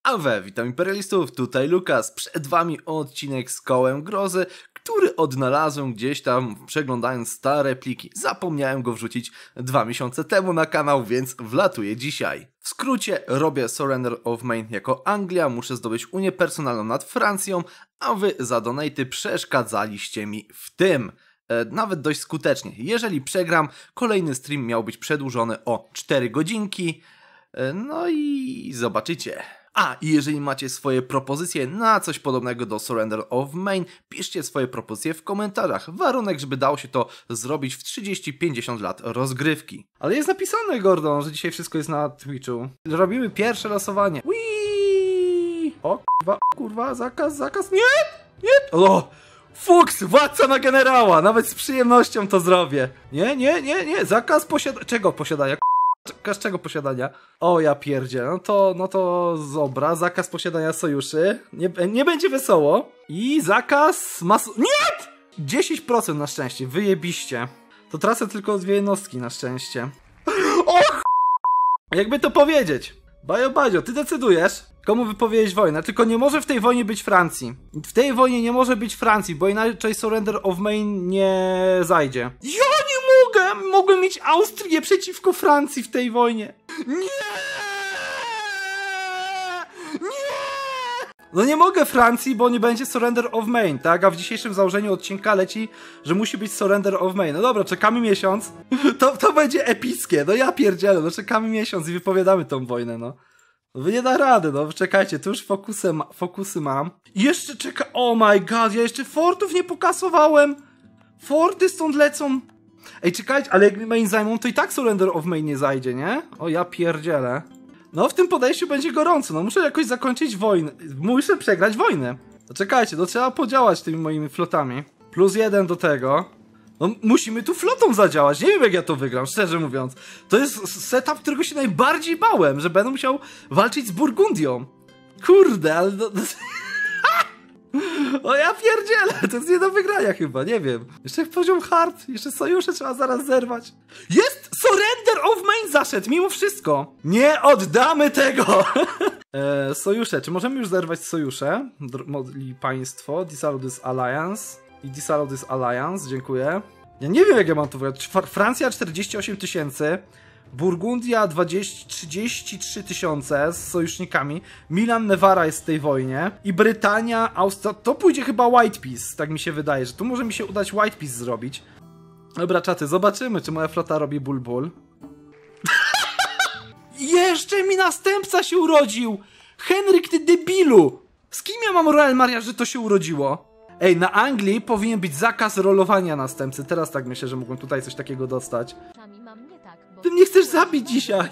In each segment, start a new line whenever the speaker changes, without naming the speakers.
Witam imperialistów, tutaj Lukas, przed wami odcinek z Kołem Grozy, który odnalazłem gdzieś tam przeglądając stare pliki. Zapomniałem go wrzucić 2 miesiące temu na kanał, więc wlatuję dzisiaj. W skrócie robię Surrender of Main jako Anglia, muszę zdobyć unię personalną nad Francją, a wy za donaty przeszkadzaliście mi w tym. Nawet dość skutecznie. Jeżeli przegram, kolejny stream miał być przedłużony o 4 godzinki. No i zobaczycie. I jeżeli macie swoje propozycje na coś podobnego do Surrender of Main, piszcie swoje propozycje w komentarzach. Warunek, żeby dało się to zrobić w 30-50 lat rozgrywki. Ale jest napisane, Gordon, że dzisiaj wszystko jest na Twitchu. Robimy pierwsze losowanie. Wii! O kurwa, zakaz, nie! O! Fuks, władca na generała! Nawet z przyjemnością to zrobię. Nie, zakaz czego posiadania? Zakaz czego posiadania? O ja pierdzie, no to dobra, zakaz posiadania sojuszy, nie będzie wesoło. I zakaz Nie! 10% na szczęście, wyjebiście. To tracę tylko 2 jednostki na szczęście. Och! Jakby to powiedzieć? Badzio, ty decydujesz, komu wypowiedzieć wojnę, tylko nie może w tej wojnie być Francji. W tej wojnie nie może być Francji, bo inaczej Surrender of Main nie zajdzie. Ja nie mogę! Mogłem mieć Austrię przeciwko Francji w tej wojnie. Nie! No nie mogę Francji, bo nie będzie Surrender of Main, tak? A w dzisiejszym założeniu odcinka leci, że musi być Surrender of Main. No dobra, czekamy miesiąc. To będzie epickie, no ja pierdzielę, no czekamy miesiąc i wypowiadamy tą wojnę, no. Wy nie da rady, no czekajcie, tu już fokusy mam. I jeszcze oh my god, ja jeszcze fortów nie pokasowałem. Forty stąd lecą. Ej, czekajcie, ale jak mi main zajmą, to i tak Surrender of Main nie zajdzie, nie? O ja pierdzielę. No w tym podejściu będzie gorąco, no muszę jakoś zakończyć wojnę, muszę przegrać wojnę. No czekajcie, no trzeba podziałać tymi moimi flotami. +1 do tego. No musimy tu flotą zadziałać, nie wiem jak ja to wygram, szczerze mówiąc. To jest setup, którego się najbardziej bałem, że będę musiał walczyć z Burgundią. Kurde, ale... O ja pierdzielę, to jest nie do wygrania chyba, nie wiem. Jeszcze poziom hard, jeszcze sojusze trzeba zaraz zerwać. Jest! Surrender of Main zaszedł, mimo wszystko. Nie oddamy tego! Sojusze, czy możemy już zerwać sojusze? Modli państwo, Dissolve this alliance. I Dissolve this alliance, dziękuję. Ja nie wiem jak ja mam to wygrać. Francja 48 000. Burgundia 33 000 z sojusznikami. Milan Nevara jest w tej wojnie. I Brytania, Austria. To pójdzie chyba White Peace. Tak mi się wydaje, że tu może mi się udać White Peace zrobić. Dobra, czaty, zobaczymy, czy moja flota robi ból. Jeszcze mi następca się urodził! Henryk, ty debilu! Z kim ja mam Royal Maria, że to się urodziło? Ej, na Anglii powinien być zakaz rolowania następcy. Teraz tak myślę, że mógłbym tutaj coś takiego dostać. Ty mnie chcesz zabić dzisiaj!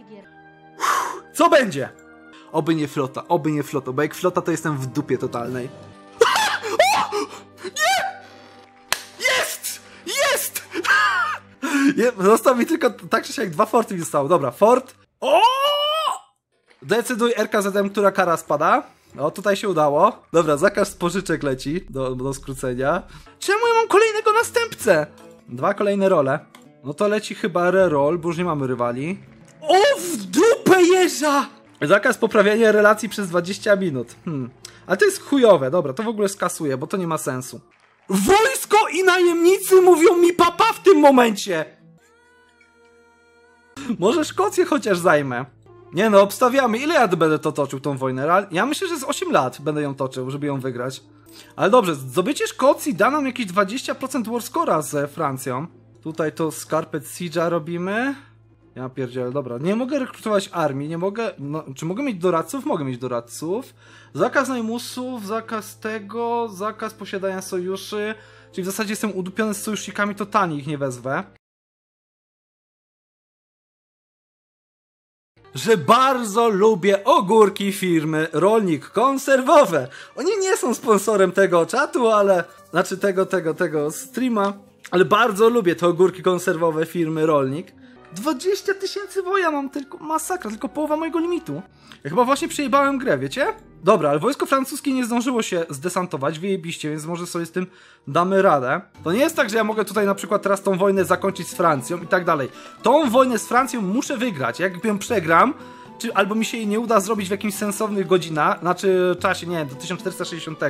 Co będzie? Oby nie flota, bo jak flota to jestem w dupie totalnej. Nie! Jest! Został mi tylko tak czy siak 2 forty mi zostało. Dobra, fort. O! Decyduj RKZM, która kara spada. O, tutaj się udało. Dobra, zakaz pożyczek leci do skrócenia. Czemu ja mam kolejnego następcę? 2 kolejne role. No to leci chyba reroll, bo już nie mamy rywali. O, w dupę jeża! Zakaz poprawiania relacji przez 20 minut. Ale to jest chujowe, dobra, to w ogóle skasuję, bo to nie ma sensu. Wojsko i najemnicy mówią mi papa w tym momencie! Może Szkocję chociaż zajmę. Nie no, obstawiamy. Ile ja będę to toczył, tą wojnę? Ja myślę, że z 8 lat będę ją toczył, żeby ją wygrać. Ale dobrze, zdobycie Szkocji da nam jakieś 20% war score'a z Francją. Tutaj to Scarpet Siege'a robimy. Ja pierdzielę, dobra. Nie mogę rekrutować armii, nie mogę... No, czy mogę mieć doradców? Mogę mieć doradców. Zakaz najmusów, zakaz tego, zakaz posiadania sojuszy. Czyli w zasadzie jestem udupiony z sojusznikami, to tani ich nie wezwę. Że bardzo lubię ogórki firmy Rolnik Konserwowe. Oni nie są sponsorem tego czatu, ale... Znaczy tego streama. Ale bardzo lubię te ogórki konserwowe firmy Rolnik. 20 000 woja mam, tylko masakra, tylko połowa mojego limitu. Ja chyba właśnie przejebałem grę, wiecie? Dobra, ale wojsko francuskie nie zdążyło się zdesantować, wyjebiście, więc może sobie z tym damy radę. To nie jest tak, że ja mogę tutaj na przykład teraz tą wojnę zakończyć z Francją i tak dalej. Tą wojnę z Francją muszę wygrać, jak ją przegram,
albo mi się jej nie uda zrobić w jakimś sensownych godzinach, znaczy czasie, nie wiem, do 1460,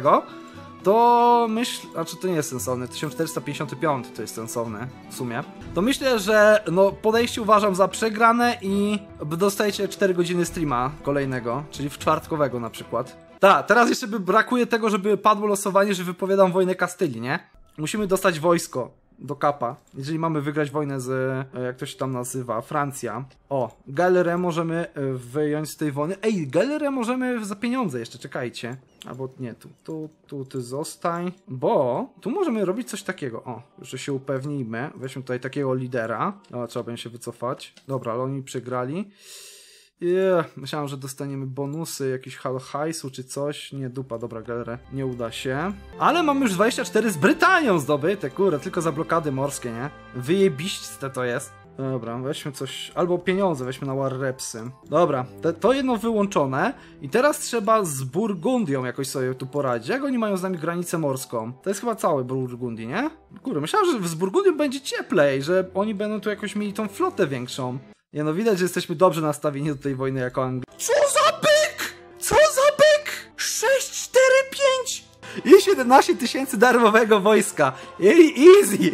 to myślę, znaczy to nie jest sensowne, 1455 to jest sensowne w sumie, to myślę, że no podejście uważam za przegrane i dostajecie 4 godziny streama kolejnego, czyli w czwartkowego na przykład. Tak, teraz jeszcze brakuje tego, żeby padło losowanie, że wypowiadam wojnę Kastylii, nie? Musimy dostać wojsko do kapa, jeżeli mamy wygrać wojnę z, jak to się tam nazywa, Francja. O, Gallerę możemy wyjąć z tej wojny. Ej, Gallerę możemy za pieniądze jeszcze, czekajcie. Albo nie, tu zostań, bo tu możemy robić coś takiego. O, że się upewnijmy. Weźmy tutaj takiego lidera. O, trzeba będzie się wycofać. Dobra, ale oni przegrali. Myślałem, że dostaniemy bonusy, jakiś hajsu czy coś. Nie, dupa, dobra, Gallerę. Nie uda się. Ale mamy już 24 z Brytanią zdobyte, kurde, tylko za blokady morskie, nie? Wyjebiście to jest. Dobra, weźmy coś, albo pieniądze weźmy na War Repsy. Dobra, to jedno wyłączone. I teraz trzeba z Burgundią jakoś sobie tu poradzić. Jak oni mają z nami granicę morską? To jest chyba całe Burgundii, nie? Kurde, myślałem, że z Burgundią będzie cieplej, że oni będą tu jakoś mieli tą flotę większą. Nie no, widać, że jesteśmy dobrze nastawieni do tej wojny jako Anglia. Co za byk! Co za byk! 6, 4, 5! I 17 000 darmowego wojska. Easy!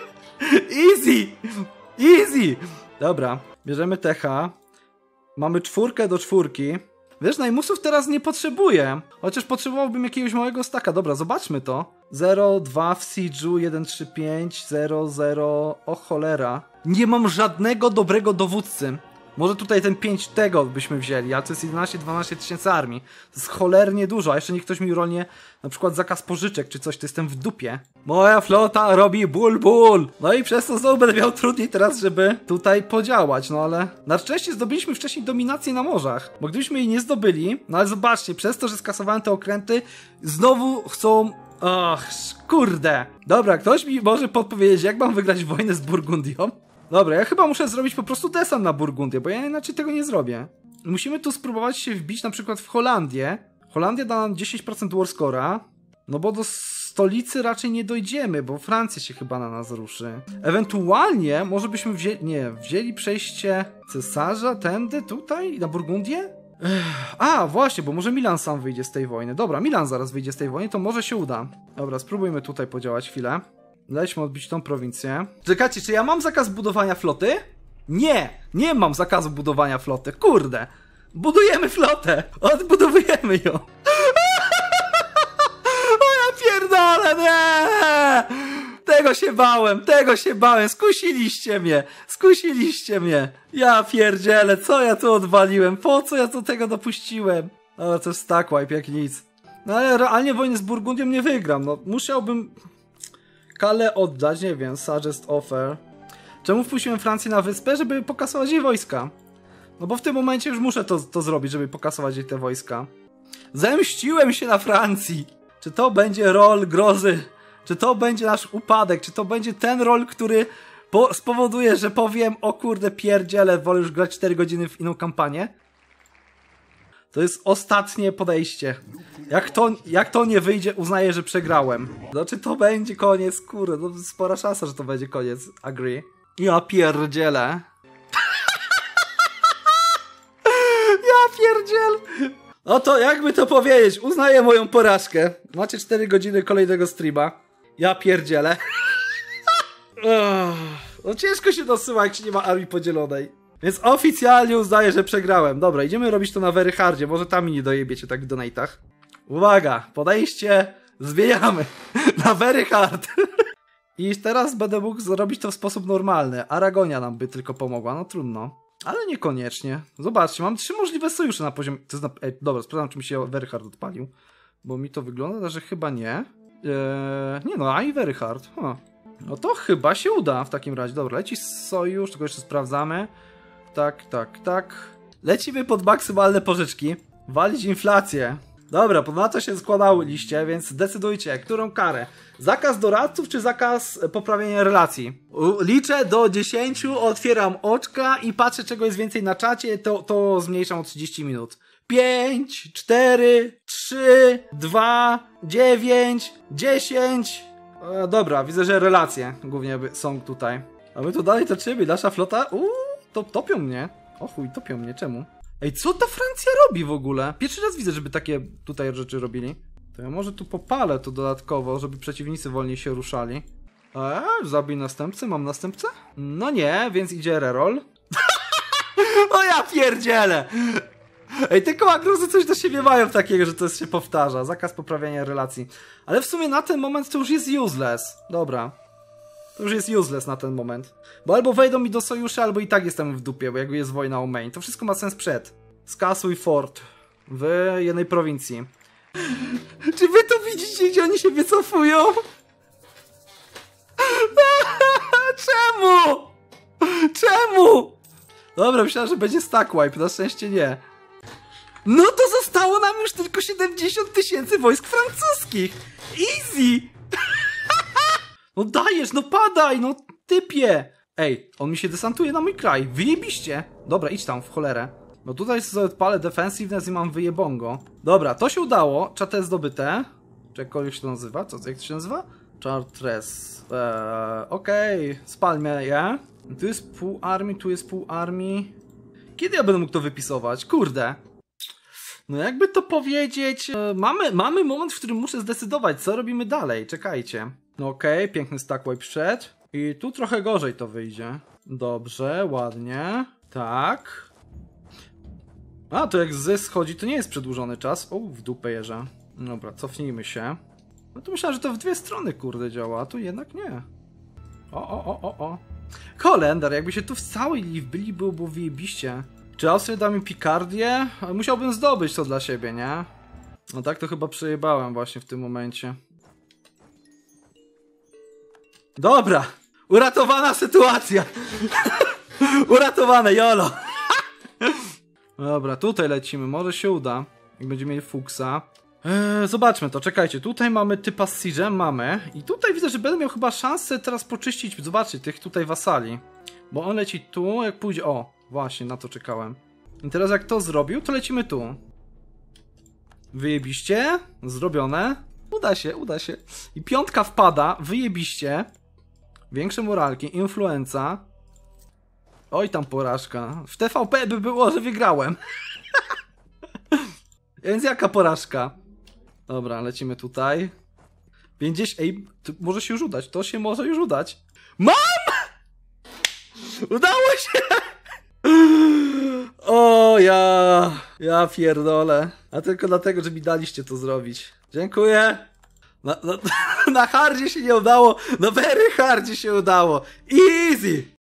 Easy! Easy! Dobra, bierzemy Techa. Mamy 4 do 4. Wiesz, najmusów teraz nie potrzebuję. Chociaż potrzebowałbym jakiegoś małego staka. Dobra, zobaczmy to. 0, 2 w Siege'u, 1, 3, 5, 0, 0. O cholera. Nie mam żadnego dobrego dowódcy. Może tutaj ten 5 tego byśmy wzięli, ale to jest 11-12 tysięcy armii. To jest cholernie dużo, a jeszcze niech ktoś mi rolnie na przykład zakaz pożyczek czy coś, to jestem w dupie. Moja flota robi ból. No i przez to znowu będę miał trudniej teraz, żeby tutaj podziałać, no ale na szczęście zdobyliśmy wcześniej dominację na morzach, bo gdybyśmy jej nie zdobyli, no ale zobaczcie, przez to, że skasowałem te okręty, znowu chcą... Och, kurde. Dobra, ktoś mi może podpowiedzieć, jak mam wygrać wojnę z Burgundią? Dobra, ja chyba muszę zrobić po prostu desant na Burgundię, bo ja inaczej tego nie zrobię. Musimy tu spróbować się wbić na przykład w Holandię. Holandia da nam 10% warscora, no bo do stolicy raczej nie dojdziemy, bo Francja się chyba na nas ruszy. Ewentualnie może byśmy wzięli przejście cesarza tędy, tutaj, na Burgundię? A, właśnie, bo może Milan sam wyjdzie z tej wojny. Dobra, Milan zaraz wyjdzie z tej wojny, to może się uda. Dobra, spróbujmy tutaj podziałać chwilę. Lećmy odbić tą prowincję. Czekajcie, czy ja mam zakaz budowania floty? Nie mam zakazu budowania floty, kurde. Budujemy flotę, odbudowujemy ją. O ja pierdolę, nie! Tego się bałem, skusiliście mnie. Ja pierdzielę, co ja tu odwaliłem, po co ja do tego dopuściłem? Ale to jest stack wipe jak nic. No ale realnie wojny z Burgundią nie wygram, no musiałbym... Calais oddać, nie wiem, suggest offer. Czemu wpuściłem Francję na wyspę? Żeby pokasować jej wojska. No bo w tym momencie już muszę to zrobić, żeby pokasować jej te wojska. Zemściłem się na Francji! Czy to będzie rol grozy? Czy to będzie nasz upadek? Czy to będzie ten rol, który spowoduje, że powiem, o kurde pierdziele, wolę już grać 4 godziny w inną kampanię? To jest ostatnie podejście. Jak to nie wyjdzie, uznaję, że przegrałem. Znaczy to będzie koniec, kurde, no spora szansa, że to będzie koniec. Agree. Ja pierdzielę. Ja pierdziel. No to jakby to powiedzieć, uznaję moją porażkę. Macie 4 godziny kolejnego streama. Ja pierdzielę. No ciężko się dosyła, jak się nie ma armii podzielonej. Więc oficjalnie uznaję, że przegrałem. Dobra, idziemy robić to na Very Hardzie. Może tam mi nie dojebiecie tak w donate'ach. Uwaga, podejście zmieniamy na Very Hard. I teraz będę mógł zrobić to w sposób normalny. Aragonia nam by tylko pomogła, no trudno. Ale niekoniecznie. Zobaczcie, mam 3 możliwe sojusze na poziomie... To jest dobra, sprawdzam, czy mi się Very Hard odpalił. Bo mi to wygląda, że chyba nie. Nie no, a i Very Hard. No to chyba się uda w takim razie. Dobra, leci sojusz, tylko jeszcze sprawdzamy. Tak. Lecimy pod maksymalne pożyczki. Walić inflację. Dobra, na to się składałyście, więc decydujcie, którą karę. Zakaz doradców czy zakaz poprawienia relacji? Liczę do 10, otwieram oczka i patrzę, czego jest więcej na czacie, to zmniejszam o 30 minut. 5, 4, 3, 2, 9, 10... Dobra, widzę, że relacje głównie są tutaj. A my tu dalej toczymy, nasza flota... to topią mnie. O chuj, topią mnie, czemu? Ej, co ta Francja robi w ogóle? Pierwszy raz widzę, żeby takie tutaj rzeczy robili. To ja może tu popalę to dodatkowo, żeby przeciwnicy wolniej się ruszali. Zabij następcę, mam następcę? No nie, więc idzie reroll. O ja pierdzielę! Ej, te koła grozy coś do siebie mają takiego, że to się powtarza. Zakaz poprawiania relacji. Ale w sumie na ten moment to już jest useless. Dobra. To już jest useless na ten moment. Bo albo wejdą mi do sojuszu, albo i tak jestem w dupie, bo jakby jest wojna o main. To wszystko ma sens przed. Skasuj fort w jednej prowincji. Czy wy to widzicie, gdzie oni się wycofują? Czemu? Czemu? Dobra, myślałem, że będzie stack wipe, na szczęście nie. No to zostało nam już tylko 70 000 wojsk francuskich. Easy! No dajesz, no padaj, no typie. Ej, on mi się desantuje na mój kraj, wyjebiście. Dobra, idź tam, w cholerę. No tutaj sobie odpalę defensiveness i mam wyjebongo. Dobra, to się udało, czate zdobyte. Czy jakkolwiek się to nazywa? Jak to się nazywa? Chartres. Okej, spalmy je. Tu jest pół armii, tu jest pół armii. Kiedy ja będę mógł to wypisować? Kurde. No jakby to powiedzieć... Mamy moment, w którym muszę zdecydować, co robimy dalej. Czekajcie. No okej, piękny stack wipe przed. I tu trochę gorzej to wyjdzie. Dobrze, ładnie. Tak. A, to jak z schodzi, to nie jest przedłużony czas. O, w dupę jeża. Dobra, cofnijmy się. No to myślałem, że to w dwie strony, kurde, działa, a tu jednak nie. O. Kolendar, jakby się tu w całej byli, byłoby wyjebiście. Czy Austria da mi Pikardię? Musiałbym zdobyć to dla siebie, nie? No tak to chyba przejebałem właśnie w tym momencie. Dobra! Uratowana sytuacja! Uratowane, jolo! Dobra, tutaj lecimy, może się uda. Jak będziemy mieli fuksa. Zobaczmy to, czekajcie, tutaj mamy typa z Siege'em, mamy. I tutaj widzę, że będę miał chyba szansę teraz poczyścić, zobaczcie, tych tutaj wasali. Bo on leci tu, jak pójdzie... O, właśnie, na to czekałem. I teraz jak to zrobił, to lecimy tu. Wyjebiście. Zrobione. Uda się. I piątka wpada, wyjebiście. Większe moralki, influenza. Oj tam porażka. W TVP by było, że wygrałem. Więc jaka porażka? Dobra, lecimy tutaj. 50... Ej, to może się już udać. To się może już udać. Mam! Udało się! O ja pierdolę. A tylko dlatego, że mi daliście to zrobić. Dziękuję. Na hardzie się nie udało. Na very hardzie się udało. Easy!